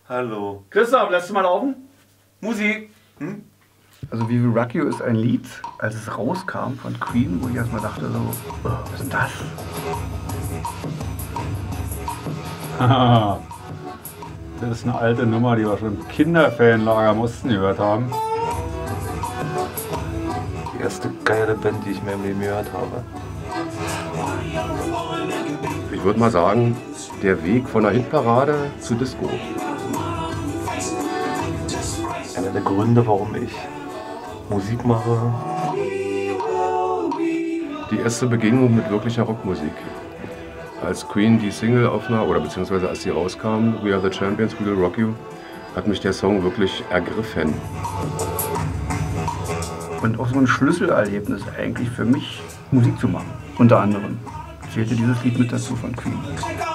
Hallo. Christoph, lässt du mal laufen? Musik. Hm? Also We Will Rock You ist ein Lied, als es rauskam von Queen, wo ich erstmal dachte so, was ist denn das? Das ist eine alte Nummer, die wir schon im Kinderfanlager am Osten gehört haben. Die erste geile Band, die ich in meinem Leben gehört habe. Ich würde mal sagen, der Weg von der Hitparade zu Disco. Einer der Gründe, warum ich Musik mache. Die erste Begegnung mit wirklicher Rockmusik. Als Queen die Single aufnahm, oder beziehungsweise als sie rauskam, We Are the Champions, We Will Rock You, hat mich der Song wirklich ergriffen. Und auch so ein Schlüsselerlebnis eigentlich für mich, Musik zu machen. Unter anderem zählte dieses Lied mit dazu von Queen.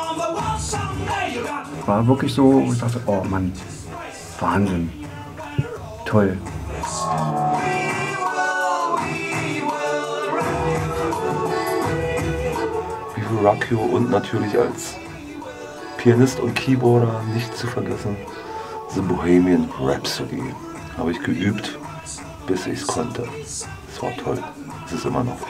War wirklich so, ich dachte, oh Mann, Wahnsinn, toll. We Will Rock You und natürlich als Pianist und Keyboarder nicht zu vergessen The Bohemian Rhapsody. Habe ich geübt, bis ich es konnte. Es war toll. Es ist immer noch.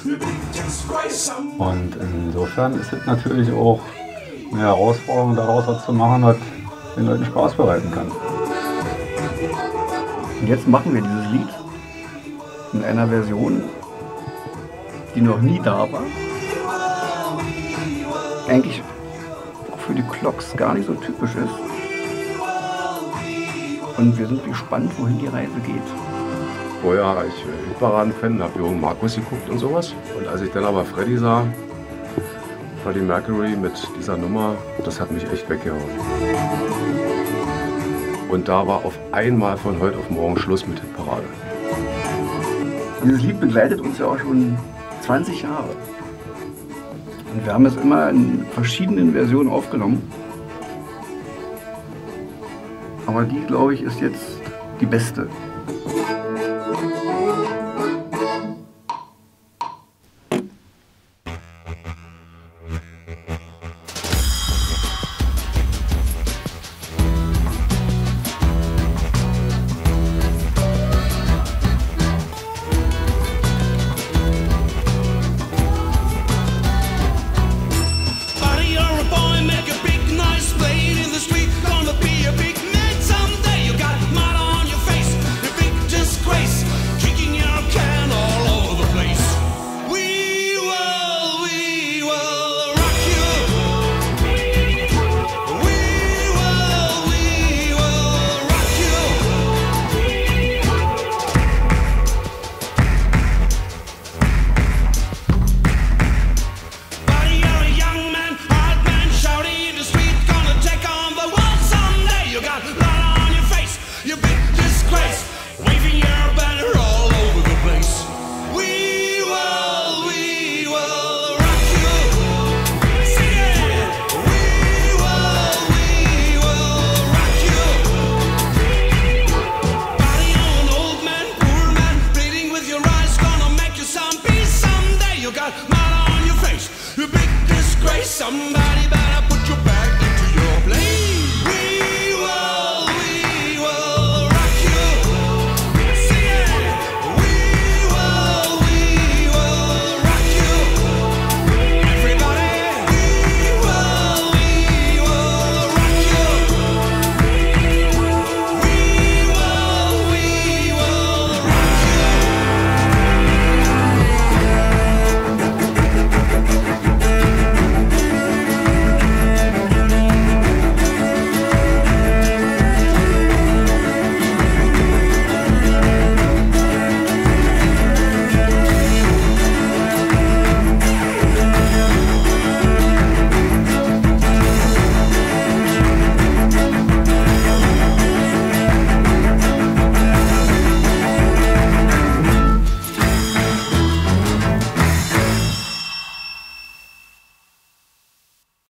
Und insofern ist es natürlich auch eine Herausforderung, daraus was zu machen, was den Leuten Spaß bereiten kann. Und jetzt machen wir dieses Lied in einer Version, die noch nie da war. Eigentlich für die Clocks gar nicht so typisch ist. Und wir sind gespannt, wohin die Reise geht. Vorher war ich Hitparaden-Fan, habe Jürgen Markus geguckt und sowas. Und als ich dann aber Freddy sah, Freddie Mercury mit dieser Nummer, das hat mich echt weggehauen. Und da war auf einmal von heute auf morgen Schluss mit Hitparade. Dieses Lied begleitet uns ja auch schon 20 Jahre. Und wir haben es immer in verschiedenen Versionen aufgenommen. Aber die, glaube ich, ist jetzt die beste.